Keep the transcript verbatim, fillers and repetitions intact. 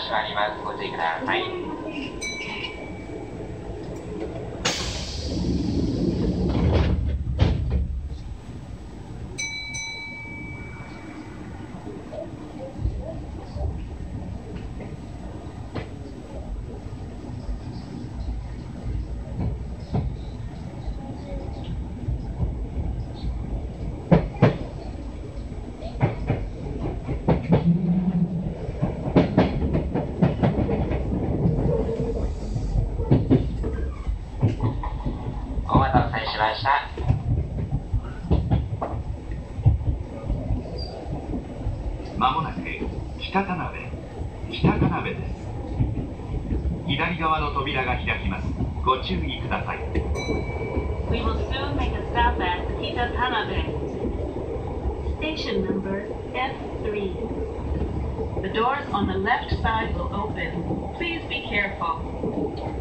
閉まります。ご注意ください。お待たせしました。 まもなく北田辺、北田辺です。左側の扉が開きます。ご注意ください。 We will soon make a stop at Kitatanabe. Station number F three. The doors on the left side will open. Please be careful.